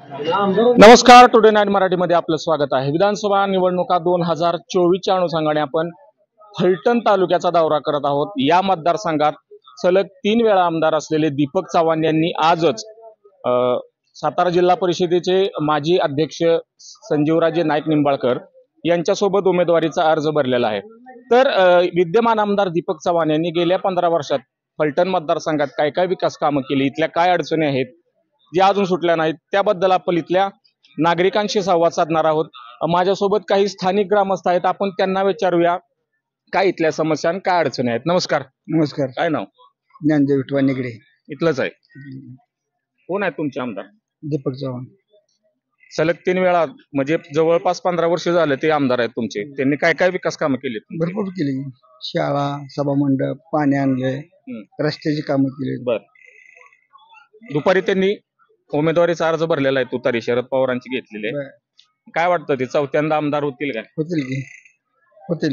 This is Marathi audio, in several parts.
नमस्कार, टुडे नाईट मराठीमध्ये आपलं स्वागत आहे। विधानसभा निवडणुका 2024च्या अनुषंगाने आपण फलटण तालुक्याचा दौरा करत आहोत। या मतदारसंघात सलग 3 वेळा आमदार असलेले दीपक चव्हाण यांनी आजच सातारा जिल्हा परिषदेचे माजी अध्यक्ष संजीवराजे नाईक निंबाळकर यांच्यासोबत उमेदवारीचा अर्ज भरलेला आहे। तर विद्यमान आमदार दीपक चव्हाण यांनी गेल्या 15 वर्षात फलटण मतदारसंघात काय काय विकास कामं केली, इथल्या काय अडचणी आहेत ज्या अजून सुटल्या नाहीत, त्याबद्दल आपण इथल्या नागरिकांशी संवाद साधणार आहोत। माझ्यासोबत काही स्थानिक ग्रामस्थ आहेत, आपण त्यांना विचारूया काय इथल्या समस्या आणि काय अडचणी आहेत। नमस्कार। नमस्कार। काय नाव? ज्ञानदेव विठवा निगडे। इथलंच आहे। कोण आहे तुमचे आमदार? दीपक चव्हाण। सलग 3 वेळा म्हणजे जवळपास 15 वर्ष झाले ते आमदार आहेत तुमचे। त्यांनी काय काय विकास कामं केली? भरपूर केली। शाळा, सभा मंडप, पाणी आणले, रस्त्याची कामं केली। बर, दुपारी त्यांनी उमेदवारीचा अर्ज भरलेला आहे, तुतारी शरद पवारांची घेतलेली आहे। काय वाटतं ते चौथ्यांदा आमदार होतील काय? होतील की होतील।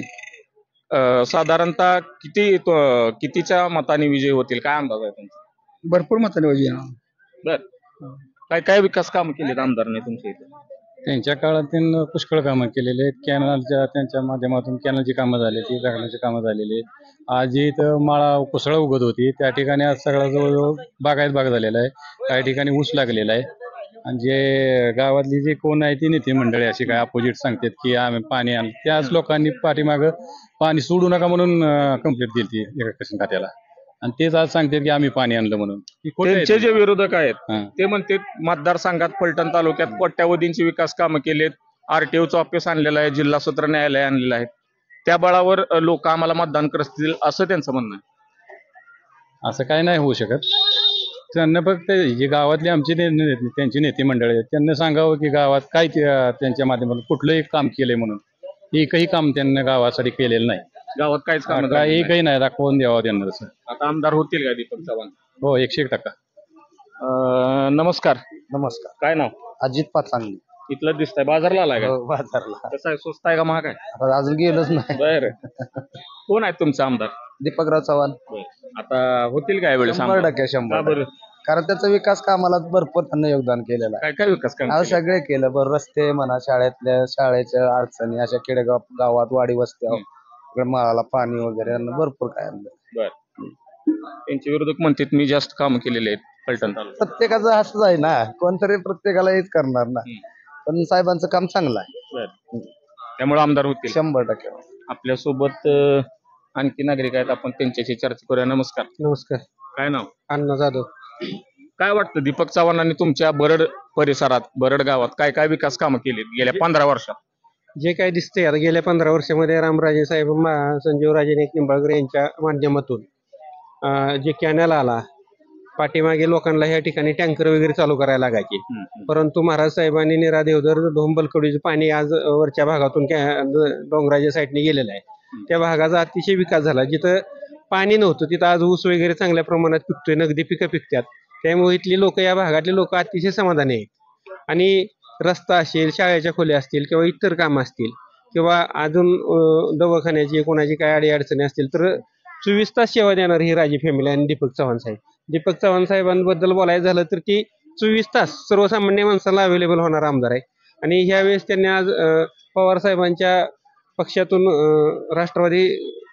साधारणतः कितीच्या मताने विजय होतील, काय अंदाज आहे तुमचा? भरपूर मताने विजय। बर, काय काय विकास कामं केलीत आमदारांनी तुमच्या इथे? त्यांच्या काळात त्यांनी पुष्कळ कामं केलेले आहेत। कॅनलच्या त्यांच्या माध्यमातून कॅनलची कामं झालेली, धरणाची कामं झालेली आहेत। आज इथं माळा कोसळा उगत होती, त्या ठिकाणी आज सगळा जवळजवळ बागायत भाग झालेला आहे। काही ठिकाणी ऊस लागलेला आहे। आणि जे गावातली जे कोण आहे ती नेते मंडळी अशी काय अपोजिट सांगतात की आम्ही पाणी आणलं, त्याच लोकांनी पाठीमागं पाणी सोडू नका म्हणून कंप्लेंट दिली इरिगेशन खात्याला, आणि तेच आज सांगतात की आम्ही पाणी आणलं म्हणून। त्यांचे जे विरोधक आहेत ते म्हणते मतदारसंघात फलटण तालुक्यात कोट्यावधींची विकास कामं केलेत, आरटीओचं ऑफिस आणलेलं आहे, जिल्हा सत्र न्यायालय आणलेलं आहे, त्या बळावर लोक आम्हाला मतदान करतील असं त्यांचं म्हणणं आहे। असं काय नाही होऊ शकत। त्यांना फक्त जे गावातले आमचे त्यांचे नेते मंडळी आहेत त्यांना सांगावं की गावात काय त्यांच्या माध्यमातून कुठलंही काम केलंय म्हणून। एकही काम त्यांनी गावासाठी केलेलं नाही। गावात काहीच काम एकही नाही, दाखवून द्यावं त्यांना तसं। आता आमदार होतील का दीपक चव्हाण? हो, 101%। नमस्कार। नमस्कार। काय नाव? अजित पाचांगली। इथलं दिसतंय, बाजारला आलाय का? बाजारला। कसं आहे, स्वस्त आहे का महाग आहे? आता अजून गेलोच नाही। बर, कोण आहेत तुमचा आमदार? दीपकराव चव्हाण। आता होतील काय वेळेस? 100%। 100%। कारण त्याचा विकास कामाला भरपूर त्यांनी योगदान केलेलं आहे। काय काय विकास काम? सगळे केलं बरं, रस्ते म्हणा, शाळेच्या अडचणी, अशा खेडेगाव गावात वाडी वस्त्या माळाला पाणी वगैरे भरपूर काय आणलं। बर, त्यांचे विरोधक म्हणतात मी जास्त काम केलेले आहेत फलटण तालुक्यात। प्रत्येकाचं असंच आहे ना, कोणतरी प्रत्येकाला हेच करणार ना, पण साहेबांचं काम चांगलं आहे। त्यामुळे आमदार होतील 100%। आपल्यासोबत आणखी नागरिक आहेत, आपण त्यांच्याशी चर्चा करूया। नमस्कार। नमस्कार। काय नाव? अण्णा जाधव। काय वाटतं दीपक चव्हाणांनी तुमच्या बरड परिसरात, बरड गावात काय काय विकास कामं केली गेल्या 15 वर्षात? जे काय दिसतंय आता गेल्या 15 वर्षामध्ये रामराजे साहेब, संजीवराजे नाईक निंबाळकर यांच्या माध्यमातून जे कॅनल आला, पाठीमागे लोकांना ह्या ठिकाणी टँकर वगैरे चालू करायला लागायचे, परंतु महाराज साहेबांनी निरा देवधर धोंबलकडीचं पाणी आज वरच्या भागातून डोंगराच्या साईडने गेलेलं आहे। त्या भागाचा अतिशय विकास झाला। जिथं पाणी नव्हतं तिथं आज ऊस वगैरे चांगल्या प्रमाणात पिकतोय, नगदी पिकं पिकतात। त्यामुळे इथली लोक, या भागातले लोक अतिशय समाधानी आहेत। आणि रस्ता असेल, शाळेच्या खोल्या असतील किंवा इतर कामं असतील किंवा अजून दवाखान्याची कोणाची काय अडचणी असतील तर 24 तास सेवा देणार ही राजे फॅमिली आणि दीपक चव्हाण साहेब। दीपक चव्हाण साहेबांबद्दल बोलायचं झालं तर ती 24 तास सर्वसामान्य माणसाला अवेलेबल होणार आमदार आहे। आणि ह्यावेळेस त्यांनी आज पवार साहेबांच्या पक्षातून राष्ट्रवादी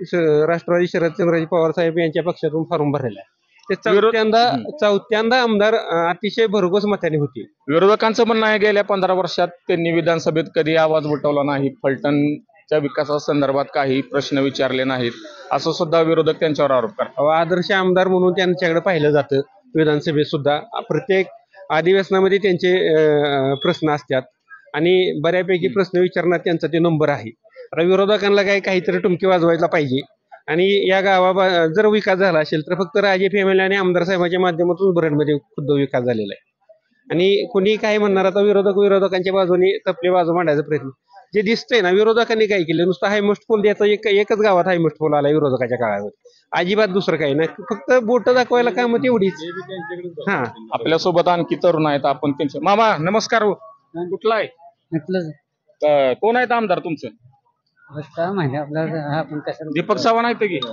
शरदचंद्रजी पवार साहेब यांच्या पक्षातून फॉर्म भरलेला आहे। ते चौथ्यांदा आमदार अतिशय भरघोस मताने होतील। विरोधकांचं म्हणणं आहे गेल्या 15 वर्षात त्यांनी विधानसभेत कधी आवाज उठवला नाही, फलटणच्या विकासासंदर्भात काही प्रश्न विचारले नाहीत, असं सुद्धा विरोधक त्यांच्यावर आरोप करतात। आदर्श आमदार म्हणून त्यांच्याकडे पाहिलं जातं। विधानसभेत सुद्धा प्रत्येक अधिवेशनामध्ये त्यांचे प्रश्न असतात आणि बऱ्यापैकी प्रश्न विचारण्यात त्यांचा ते नंबर आहे। आता विरोधकांना काहीतरी टुमकी वाजवायला पाहिजे। आणि या गावा जर विकास झाला असेल तर फक्त राजे फॅमिली आणि आमदार साहेबांच्या माध्यमातून बरडमध्ये खुद्द विकास झालेला आहे। आणि कोणी काय म्हणणार, आता विरोधकांच्या बाजूने तपले बाजू मांडायचा प्रयत्न जे दिसतंय ना, विरोधकांनी काय केलं, नुसतं हायमोस्ट पोल द्यायचा, एकच गावात हायमोस्ट पोल आला विरोधकाच्या काळावर, अजिबात दुसरं काही नाही, फक्त बोट दाखवायला काम तेवढीच। हा, आपल्यासोबत आणखी तरुण आहेत, आपण त्यांचे मामा नमस्कार। कुठला आहे? कोण आहेत आमदार तुमचं? काय माहिती आपल्याला, आपण कशाला? दीपक चव्हाण आहेत की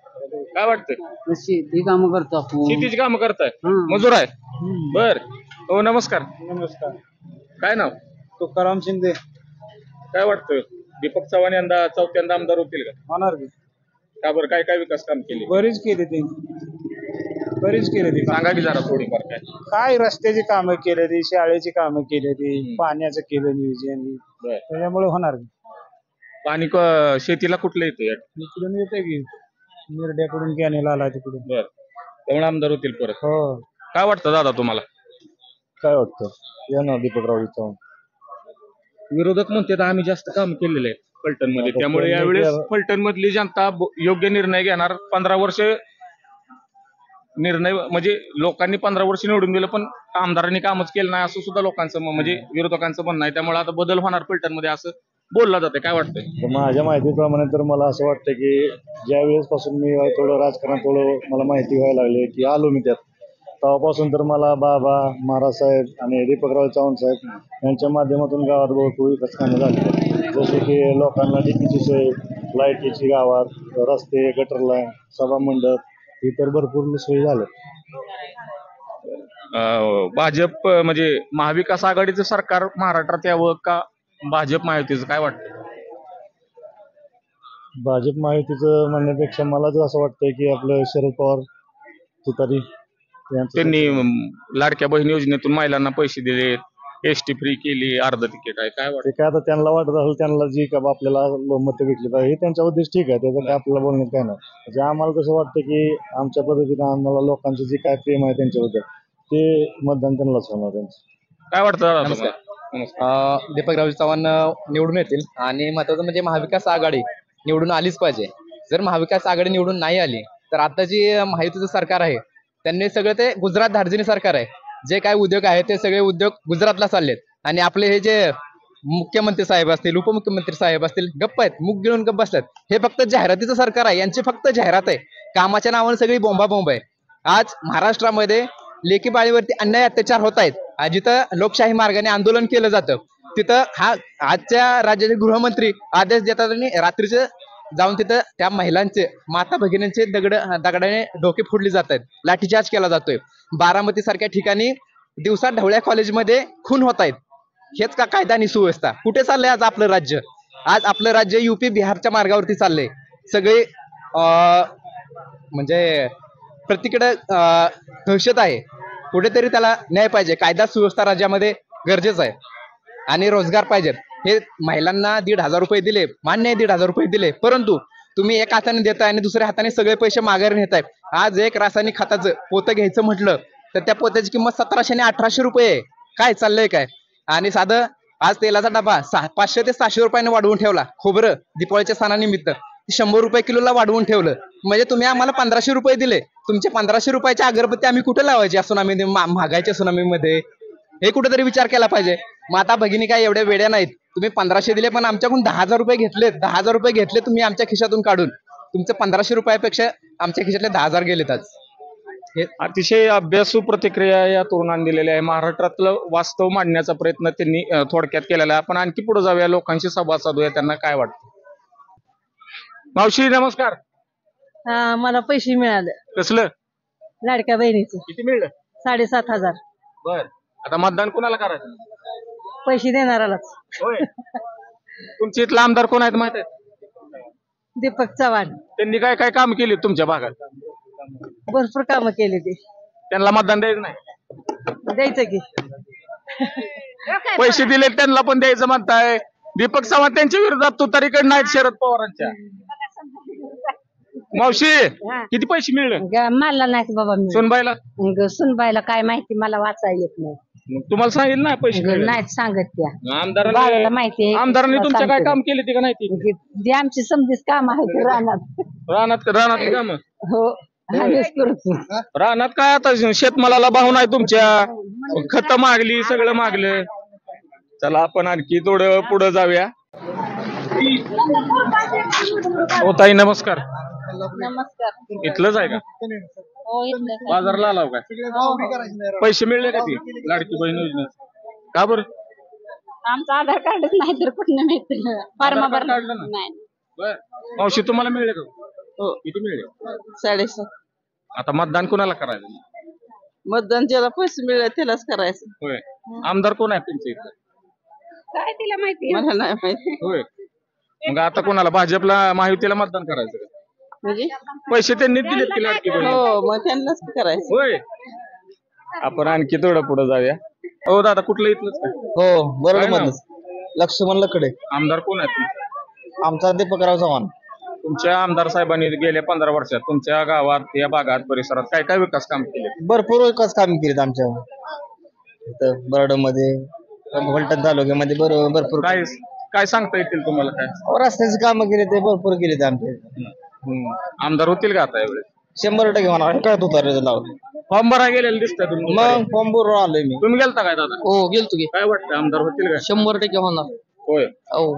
काय वाटतं? शेती कामं करतो आपण। शेतीची कामं करताय, मजूर आहे? बर, हो नमस्कार. नमस्कार. काय नाव? तुकाराम शिंदे. काय वाटतं दीपक चव्हाण यंदा चौथ्यांदा आमदार होतील का? होणार की. का बरं काय काय विकास काम केले बरीच केली ती. बरीच केली ती. सांगा की जरा थोडीफार काय. काय रस्त्याची कामं केली ती, शाळेची कामं केली ती, पाण्याचं केलं नियोजन. बरं. त्याच्यामुळे होणार की. पाणी शेतीला कुठलं येतं? इकडून येते की निर्ड्याकडून कॅनेल आला तिकडून. बर त्यामुळे आमदार होतील परत. हो. काय वाटतं दादा तुम्हाला? काय वाटतं या ना दीपकराव चव्हाण. विरोधक म्हणतात आम्ही जास्त काम केलेले आहे फलटण मध्ये, त्यामुळे यावेळेस फलटण मधली जनता योग्य निर्णय घेणार. 15 वर्ष निर्णय म्हणजे लोकांनी 15 वर्ष निवडून दिलं पण आमदारांनी कामच केलं नाही असं सुद्धा लोकांचं म्हणजे विरोधकांचं म्हणणं आहे. त्यामुळे आता बदल होणार फलटण मध्ये असं बोलला जाते. काय वाटतंय? तर माझ्या माहितीप्रमाणे तर मला असं वाटतं की ज्या वेळेसपासून मी थोडं राजकारण थोडं मला माहिती व्हायला लागले की आलो मी त्यात, तेव्हापासून तर मला बाबा महाराज साहेब आणि दीपकराव चव्हाण साहेब यांच्या माध्यमातून गावात भरपूर विकास कामं झाली. जसे की लोकांना डीपीची सोय, लाईटीची गावात, रस्ते, गटर लाईन, सभा मंडप ही तर भरपूर सोयी झाल्या. भाजप म्हणजे महाविकास आघाडीचं सरकार महाराष्ट्रात यावं का भाजप महायुतीचं? काय वाटतं? भाजप महायुतीचं म्हणण्यापेक्षा मला तर असं वाटतंय की आपलं शरद पवार तुतारी त्यांनी लाडक्या बहीण योजनेतून महिलांना पैसे दिले, एसटी फ्री केली, अर्ध तिकीट आहे. काय वाटतं? ते काय आता त्यांना वाटत असेल त्यांना जी का आपल्याला मतं भेटली पाहिजे हे त्यांचा उद्देश ठीक आहे, त्याचं काय आपल्याला बोलण्यात काय नाही. म्हणजे आम्हाला कसं वाटतं की आमच्या पद्धतीने आम्हाला लोकांचं जे काय प्रेम आहे त्यांच्याबद्दल ते मतदान त्यांनाच होणार त्यांचं. काय वाटतं दादा नमस्कार. तुम्हाला? नमस्कार. दीपकराव चव्हाण निवडून येतील आणि महत्वाचं म्हणजे महाविकास आघाडी निवडून आलीच पाहिजे. जर महाविकास आघाडी निवडून नाही आली तर आता जी महायुतीचं सरकार आहे त्यांनी सगळं ते गुजरात धार्जिनी सरकार आहे. जे काय उद्योग आहेत ते सगळे उद्योग गुजरातला चाललेत आणि आपले हे जे मुख्यमंत्री साहेब असतील, उपमुख्यमंत्री साहेब असतील, गप्प आहेत, मुख गिळून गप्प बसतात. हे फक्त जाहिरातीचं सरकार आहे, यांची फक्त जाहिरात आहे. कामाच्या नावाने सगळी बोंबाबोंब आहे. आज महाराष्ट्रामध्ये लेकी बाळीवरती अन्याय अत्याचार होत आहेत. जिथं लोकशाही मार्गाने आंदोलन केलं जातं तिथं आजच्या राज्याचे गृहमंत्री आदेश देतात आणि रात्रीचे जाऊन तिथं त्या महिलांचे, माता भगिनींचे दगडाने डोके फोडले जात आहेत, लाठीचार्ज केला जातोय. बारामती सारख्या ठिकाणी दिवसा ढवळ्या कॉलेजमध्ये खून होत आहेत. हेच का कायदा आणि सुव्यवस्था? कुठे चाललंय आज आपलं राज्य? आज आपलं राज्य युपी बिहारच्या मार्गावरती चाललंय. सगळे म्हणजे प्रत्येकडे दहशत आहे. कुठेतरी त्याला न्याय पाहिजे. कायदा सुव्यवस्था राज्यामध्ये गरजेचं आहे आणि रोजगार पाहिजेत. हे महिलांना 1,500 रुपये दिले, मान्य आहे 1,500 रुपये दिले, परंतु तुम्ही एक हाताने देताय आणि दुसऱ्या हाताने सगळे पैसे माघारी नेताय. आज एक रासायनिक खताचं पोतं घ्यायचं म्हटलं तर त्या पोत्याची किंमत 1700 आणि 1800 रुपये आहे. काय चाललंय काय? आणि साधं आज तेलाचा डबा 500 ते 700 रुपयाने वाढवून ठेवला. खोबरं दीपावलीच्या सणानिमित्त 100 रुपये किलोला वाढवून ठेवलं. म्हणजे तुम्ही आम्हाला 1500 रुपये दिले, तुमचे 1500 रुपयाच्या अगरबत्ती आम्ही कुठे लावायची या सुनामी महागाईच्या सुनामीमध्ये? हे कुठेतरी विचार केला पाहिजे. माता भगिनी काय एवढ्या वेड्या नाहीत. तुम्ही 1500 दिले पण आमच्याकडून 10,000 रुपये घेतलेत. 10,000 रुपये घेतले तुम्ही आमच्या खिशातून काढून. तुमचे 1500 रुपयापेक्षा आमच्या खिशातले 10,000 गेलेत आज. अतिशय अभ्यासू प्रतिक्रिया या तरुणांनी दिलेल्या आहे. महाराष्ट्रातलं वास्तव मांडण्याचा प्रयत्न त्यांनी थोडक्यात केलेला आहे. आपण आणखी पुढे जाऊया, लोकांशी संवाद साधूया, त्यांना काय वाटतं. मावशी नमस्कार. मला पैसे मिळाले कसलं? लाडक्या बहिणीचं. किती मिळलं? 7,500. बर आता मतदान कोणाला करायचं? पैसे देणारालाच. होय. तुमचे इथला आमदार कोण आहेत माहित आहे? दीपक चव्हाण. त्यांनी काय काय काम केली तुमच्या भागात? भरपूर कामं केली ती. त्यांना मतदान द्यायचं नाही? द्यायचं की. पैसे दिले त्यांना पण द्यायचं म्हणताय. दीपक चव्हाण त्यांच्या विरोधात तुतारीकडे नाहीत शरद पवारांच्या. मावशी किती पैसे मिळले? मला नाही बाबा. सुनबाईला? सुनबाईला काय माहिती, मला वाचायला येत नाही. मग तुम्हाला सांगितलं ना पैसे मिळाले? नाहीत सांगत त्या. आमदारांनी माहिती आमदारांनी तुमच्या काय काम केले ते का नाही? ती जे आमची समजीच काम आहेत रानात. रानातली काम? हो आम्हीच करतो. रानात काय आता शेतमालाला भाव नाही तुमच्या, खत मागली, सगळं मागलं. चला आपण आणखी थोडं पुढे जाऊया. हो ताई नमस्कार. नमस्कार. इथलंच आहे का? हो इथलं. बाजारला आलाव काय? पैसे मिळले का ती लाडकी बहीण योजनेत? का बरं? आमचं आधार कार्डच नाही तर कुठं मिळते. फॉर्म आधार कार्ड काढलं ना? नाही. बर मावशी तुम्हाला मिळले का? हो. किती मिळले? 7,500. आता मतदान कोणाला करायचं? मतदान ज्याला पैसे मिळले त्यालाच करायचं. होय. आमदार कोण आहे तुमच्या इथं? काय तिला माहिती मला नाही माहिती. होय. मग आता कोणाला भाजपला महायुतीला मतदान करायचं का? म्हणजे पैसे त्यांनी दिलेत की लाडकी बहीण? हो मग त्यांनाच करायचं. होय. आपण आणखी थोडं पुढे जाऊया. हो दादा कुठलं इथलंच का? हो काय बरोबर नाव? लक्ष्मण लकडे. आमदार कोण आहेत तुमचे? आमचा दीपकराव चव्हाण. तुमच्या आमदार साहेबांनी गेल्या 15 वर्षात तुमच्या गावात या भागात परिसरात काय काय विकास काम केले? भरपूर विकास कामे केलीत आमच्या इथं बरडमध्ये फलटण तालुक्यामध्ये भरपूर काय काय सांगता येतील तुम्हाला काय? रस्त्याची कामं केली ते भरपूर केली आमच्या इथं. आमदार होतील का आता यावेळेस? 100% होणार. काय होता रे लावून फॉर्म भरा गेलेला दिसतंय तुम्ही. मग फॉर्म भरून आलोय मी. तुम्ही गेलता काय दादा? हो गेलतो की. काय वाटतं आमदार होतील का? 100% होणार. होय. हो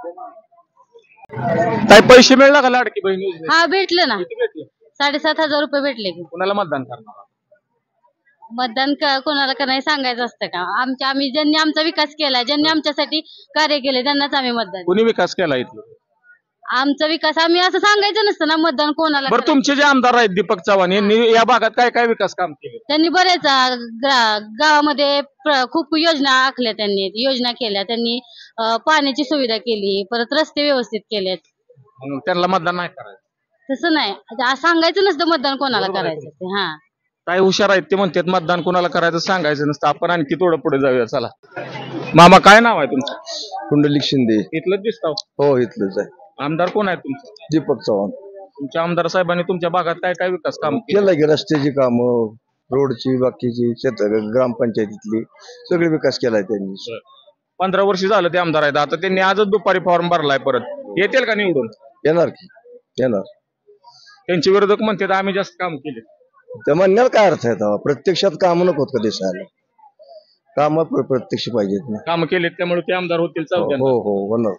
काय पैसे मिळला का लाडकी बहीण योजनेचे? हा भेटलं ना. किती भेटले? 7,500 रुपये भेटले की. कुणाला मतदान करणार? मतदान कोणाला का नाही सांगायचं असतं का? आम्ही ज्यांनी आमचा विकास केला, ज्यांनी आमच्यासाठी कार्य केले त्यांनाच आम्ही मतदान. कुणी विकास केला इथला? आमचा विकास आम्ही असं सांगायचं नसतं ना मतदान कोणाला बरं करायचं. तुमचे जे आमदार आहेत दीपक चव्हाण यांनी या भागात काय काय विकास काम केले? त्यांनी बरेच गावामध्ये खूप योजना आखल्या, त्यांनी योजना केल्या, त्यांनी पाण्याची सुविधा केली, परत रस्ते व्यवस्थित केलेत. मग त्यांना मतदान नाही करायचं? तसं नाही, सांगायचं नसतं मतदान कोणाला बरोबर आहे. करायचं ते. हा काय हुशार आहेत ते म्हणतात मतदान कोणाला करायचं सांगायचं नसतं. आपण आणखी थोडं पुढे जाऊया चला. मामा काय नाव आहे तुमचं? कुंडलिक शिंदे. इथलंच दिसतो. हो इथलंच आहे. आमदार कोण आहे तुमचं? दीपक चव्हाण. तुमच्या आमदार साहेबांनी तुमच्या भागात काय काय विकास काम केले? केलं की रस्त्याची कामं, रोडची, बाकीची ग्रामपंचायतीतली सगळे विकास केलाय त्यांनी. 15 वर्ष झालं ते आमदार आहेत. आता त्यांनी आजच दुपारी फॉर्म भरलाय. परत येतील का निवडून? येणार की येणार. त्यांचे विरोधक म्हणतात आम्ही जास्त काम केले. त्या म्हणण्याला काय अर्थ आहे तेव्हा? प्रत्यक्षात कामं नको का दिसायला? काम प्रत्यक्ष पाहिजेत ना. काम केलेत त्यामुळे ते आमदार होतील. चौथ्यांदा. हो हो होणार.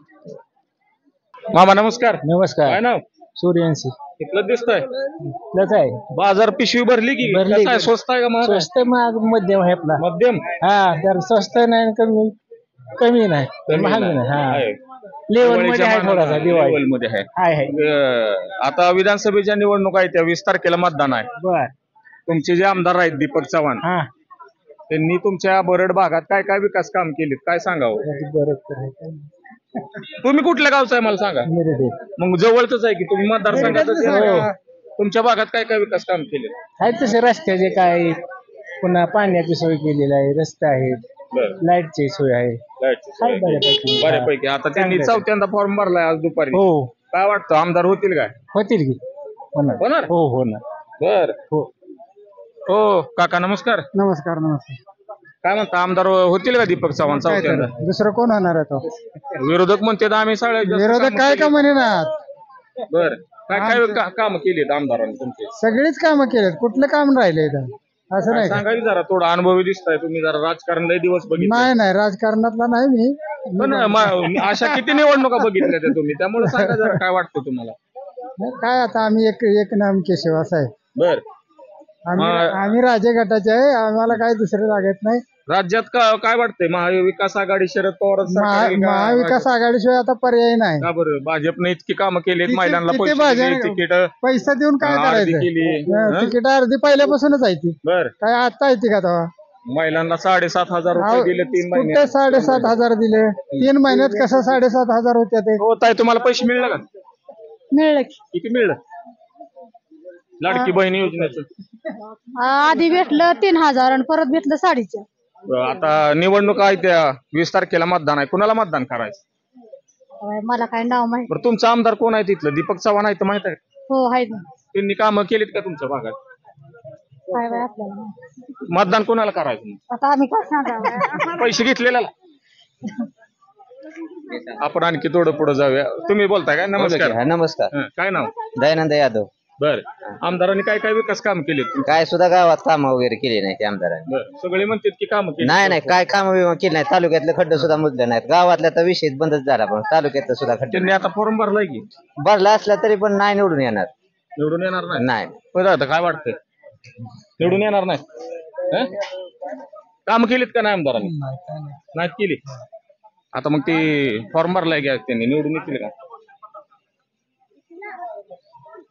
मामा नमस्कार. नमस्कार. काय नाव? सूर्यवंशी. इथलं दिसतंय. आहे बाजार पिशवी भरली की भरली. काय स्वस्त आहे का महाग आहे? स्वस्त मध्यम आहे आपला. मध्यम हा तर स्वस्त नाही कमी कमी नाही महाग नाही. हा आहे. लेवल मध्ये दिवाळीच्या आहे थोडासा मानाने दिवाळी level मध्ये आहे. आहे. आता विधानसभेच्या निवडणुका आहेत त्या 20 तारखेला मतदान आहे. बर. तुमचे जे आमदार आहेत दीपक चव्हाण हा त्यांनी तुमच्या बरड भागात काय काय विकास काम केलेत काय सांगावं? बरोबर. तुम्ही कुठल्या गावचं आहे मला सांगा. मग जवळच आहे की तुम्ही मतदारसंघातच आहे. तुमच्या भागात काय काय विकास काम केले? आहेत तसे रस्त्याचे काय, पुन्हा पाण्याची सोय केलेली आहे, रस्ते आहेत, लाईटची सोय आहे. आहे बऱ्यापैकी. बऱ्यापैकी. आता त्यांनी चांगलं. चौथ्यांदा फॉर्म भरलाय आज दुपारी. हो काय वाटतं आमदार होतील काय? होतील की. होणार? हो होणार. बर. हो. हो काका नमस्कार. नमस्कार नमस्कार. काय म्हणता आमदार होतील का दीपक चव्हाण चौथ्यांदा? दुसरं कोण होणार आहे तो? विरोधक म्हणतात आम्ही सगळ्यात जास्त विरोधक कामं काय केली. का म्हणेनात? बर. काय काय काम केलीत आमदारांनी तुमचे? सगळीच कामं केलेत. कुठलं काम राहिलंय इथं? असं नाही का? सांगा की जरा थोडा अनुभवी दिसताय तुम्ही. जरा राजकारण लय दिवस बघितलं. नाही नाही राजकारणातला नाही मी. पण अशा किती निवडणुका बघितल्या त्या तुम्ही? त्यामुळे सांगा जरा काय वाटतं तुम्हाला? काय आता आम्ही एक नाम केशव असं आहे. बर. आम्ही राजे गटाचे आहे. आम्हाला काय दुसरे लागत नाही. राज्यात काय वाटतंय? महाविकास आघाडी शरद पवार महाविकास आघाडीशिवाय आता पर्याय नाही. का बरं? भाजपने इतकी कामं केलीत, महिलांना किती पैसे भाजप- दिले, तिकीट पैसा देऊन काय अर्धी करायचं? केली. तिकीट अर्धी पहिल्यापासूनच आहे ती. बर. काय आता येते का तेव्हा? महिलांना 7,500 रुपये दिले 3 महिने. कुठे 7,500 दिले? 3 महिन्यात कसं 7,500 होत्या ते? हो ताई तुम्हाला पैसे मिळले का? मिळलं की. किती मिळलं? लाडकी बहीण योजनेचं आधी भेटलं 3,000 आणि परत भेटलं 4,500. आता निवडणुका आहे त्या 20 तारखेला मतदान आहे. कुणाला मतदान करायचं? मला काय नाव माहिती. बरं तुमचं आमदार कोण आहे तिथलं? दीपक चव्हाण आहे तर माहित आहे? हो आहे ना. त्यांनी कामं केलीत का तुमच्या भागात? काय बाय आपल्याला मतदान कोणाला करायचं? आता आम्ही काय सांगा. पैसे घेतलेला. आपण आणखी थोडं पुढे जाऊया. तुम्ही बोलताय काय? नमस्कार. नमस्कार. काय नाव? दयानंद यादव. बर. आमदारांनी काय काय विकास काम केले? काय सुद्धा गावात काम वगैरे केली नाही आमदारांनी. बर. सगळे म्हणतात की काम केली. नाही नाही काय काम केली नाही. तालुक्यातले खड्डे सुद्धा मुद्दे नाहीत. गावातल्या तर विषय बंदच झाला, पण तालुक्यातलं सुद्धा खड्डे त्यांनी आता फॉर्म भरलाय की भरला असला तरी पण नाही निवडून येणार. निवडून येणार नाही? नाही. बरं आता काय वाटतंय? निवडून येणार नाही? काम केलीत का नाही आमदारांनी? नाहीत केली. आता मग ते फॉर्म भरलाय घ्या त्यांनी, निवडून येतील का?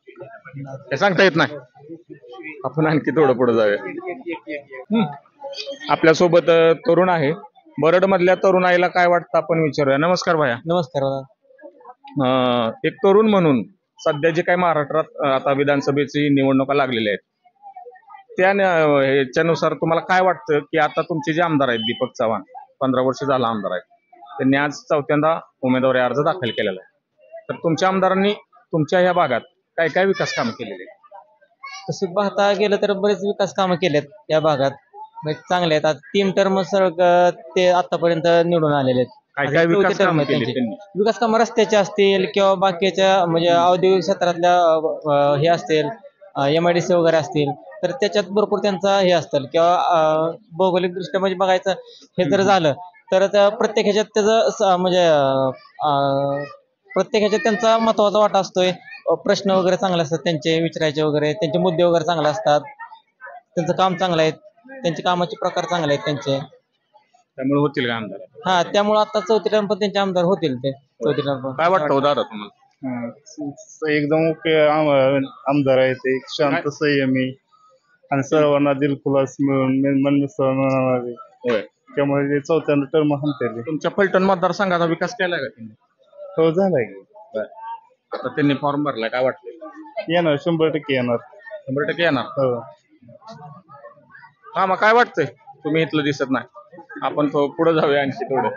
हे सांगता येत नाही. आपण आणखी थोडं पुढे जाऊया. आपल्यासोबत तरुण आहे. बरड मधल्या तरुणाईला काय वाटतं आपण विचारूया. नमस्कार भाया. नमस्कार. एक तरुण म्हणून सध्या जे काही महाराष्ट्रात आता विधानसभेची निवडणुका लागलेल्या आहेत ह्याच्यानुसार तुम्हाला काय वाटतं की आता तुमचे जे आमदार आहेत दीपक चव्हाण 15 वर्ष झाला आमदार आहेत, त्यांनी आज चौथ्यांदा उमेदवारी अर्ज दाखल केलेला आहे. तर तुमच्या आमदारांनी तुमच्या ह्या भागात काय काय विकास कामं केलेली आहेत? तसं पाहता गेलं तर बरेच विकास कामं केलेत या भागात, म्हणजे चांगले आहेत. आता 3 टर्म ते आतापर्यंत निवडून आलेले आहेत. काय काय चौथी विकास term कामं आहे केली त्यांची. त्यांनी? विकास कामं रस्त्याचे असतील किंवा बाकीच्या म्हणजे औद्योगिक क्षेत्रातल्या हे असतील, MIDC वगैरे असतील, तर त्याच्यात भरपूर त्यांचा हे असतं. किंवा भौगोलिक दृष्ट्या म्हणजे बघायचं हे जर झालं तर प्रत्येक ह्याच्यात त्याचं म्हणजे प्रत्येक ह्याच्यात त्यांचा महत्वाचा वाटा असतोय. प्रश्न वगैरे चांगले असतात त्यांचे विचारायचे वगैरे, त्यांचे मुद्दे वगैरे चांगले असतात. त्यांचं काम चांगलं आहे, त्यांचे कामाचे प्रकार चांगले आहेत त्यांचे. त्यामुळे होतील का आमदार? हा, त्यामुळे आता चौथी टर्म पण त्यांचे आमदार होतील. ते चौथी टर्म काय वाटतं दादा तुम्हाला? एकदम ओके आमदार आहे ते, शांत संयमी आणि सर्वांना दिलखुलास मिळून मनमिळावे. होय. त्यामुळे ते चौथ्यांदा टर्म म्हणते. तुमच्या फलटण मतदारसंघाचा विकास केलाय का त्यांनी? हो, झालाय की. आता त्यांनी फॉर्म भरलाय, काय वाटतंय? येणार, 100% येणार. 100% येणार. हो. हा, मग काय वाटतंय? तुम्ही इथलं दिसत नाही, आपण पुढे जाऊया आणखी थोडं.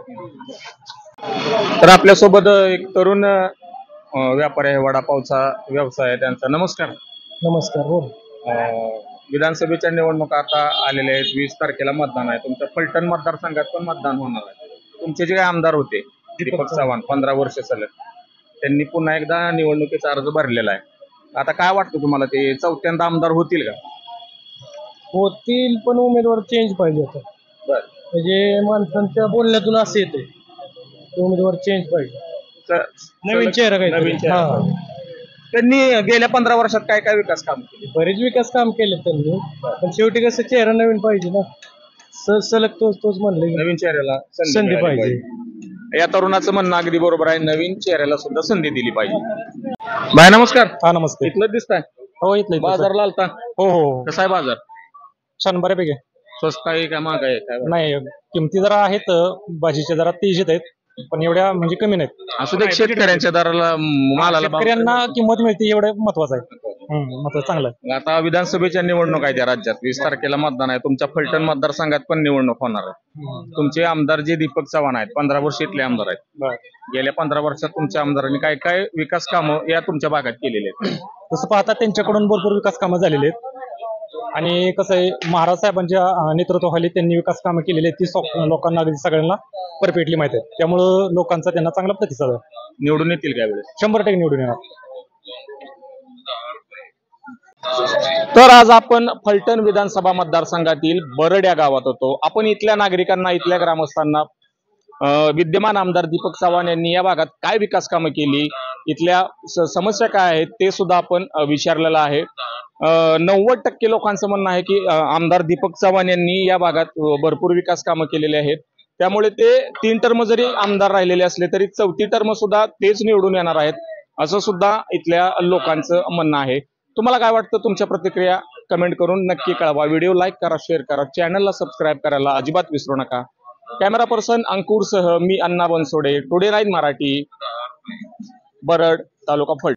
तर आपल्यासोबत एक तरुण व्यापारी आहे, वडापावचा व्यवसाय आहे त्यांचा. नमस्कार. नमस्कार. हो. विधानसभेच्या निवडणुका आता आलेल्या आहेत. 20 तारखेला मतदान आहे. तुमच्या फलटण मतदारसंघात पण मतदान होणार आहे. तुमचे जे काही आमदार होते दीपक चव्हाण 15 वर्ष सलग, त्यांनी पुन्हा एकदा निवडणुकीचा अर्ज भरलेला आहे. आता काय वाटतं तुम्हाला, ते चौथ्यांदा आमदार होतील का? होतील, पण उमेदवार चेंज पाहिजे होता. बर. म्हणजे माणसांच्या बोलण्यातून असं येते उमेदवार चेंज पाहिजे, नवीन चेहरा काही. नवीन चेहरा. त्यांनी गेल्या 15 वर्षात काय काय विकास काम केले? बरेच विकास काम केले त्यांनी, पण शेवटी कसं चेहरा नवीन पाहिजे ना. सलग तोच म्हणले, नवीन चेहऱ्याला संधी मिळाली पाहिजे. या तरुणाचं म्हणणं अगदी बरोबर आहे. नवीन चेहऱ्याला सुद्धा संधी दिली पाहिजे. बाय नमस्कार. हा, नमस्ते. इथलं दिसताय? हो, इथलं बाजारला आलता? हो हो, कसा आहे बाजार? छान, बऱ्यापैकी. स्वस्त आहे का महाग आहे काय? नाही, किमती जरा आहेत भाजीच्या, जरा तेजीत आहेत, पण एवढ्या म्हणजे कमी नाहीत. असं ते शेतकऱ्यांच्या दराला मालाला भाव- शेतकऱ्यांना किंमत मिळते एवढं महत्वाचं आहे. महत्वाचं, चांगलं आहे. आता विधानसभेच्या निवडणूक आहे त्या राज्यात. 20 तारखेला मतदान आहे. तुमच्या फलटण मतदारसंघात पण निवडणूक होणार आहे. तुमचे आमदार जे दीपक चव्हाण आहेत, 15 वर्ष इथले आमदार आहेत. गेल्या 15 वर्षात तुमच्या आमदारांनी काय काय विकास कामं या तुमच्या भागात केलेले आहेत? तसं पाहता त्यांच्याकडून भरपूर विकास कामं झालेली आहेत. आणि कसं आहे, महाराज साहेबांच्या नेतृत्वाखाली त्यांनी विकास कामं केलेली आहेत. ती लोकांना अगदी सगळ्यांना परफेक्टली माहिती आहे. त्यामुळं लोकांचा त्यांना चांगला प्रतिसाद आहे. निवडून येतील काय वेळेस? 100% निवडून येणार. तर आज आपण फलटण विधानसभा मतदारसंघातील बरड या गावात होतो. आपण इथल्या नागरिकांना, इथल्या ग्रामस्थांना विद्यमान आमदार दीपक चव्हाण यांनी या भागात काय विकास कामं केली, इथल्या समस्या काय आहेत ते सुद्धा आपण विचारलेलं आहे. 90% लोकांचं म्हणणं आहे की आमदार दीपक चव्हाण यांनी या भागात भरपूर विकास कामं केलेली आहेत. त्यामुळे ते 3 टर्म जरी आमदार राहिलेले असले तरी 4थी टर्म सुद्धा तेच निवडून येणार आहेत, असं सुद्धा इथल्या लोकांचं म्हणणं आहे. तुम्हाला काय वाटतं? तुमच्या प्रतिक्रिया कमेंट करून नक्की कळवा. व्हिडिओ लाईक करा, शेअर करा, चॅनलला सबस्क्राईब करायला अजिबात विसरू नका. कॅमेरा पर्सन अंकुरसह मी अण्णा बनसोडे, टुडे 9 मराठी, बरड, तालुका फलटण.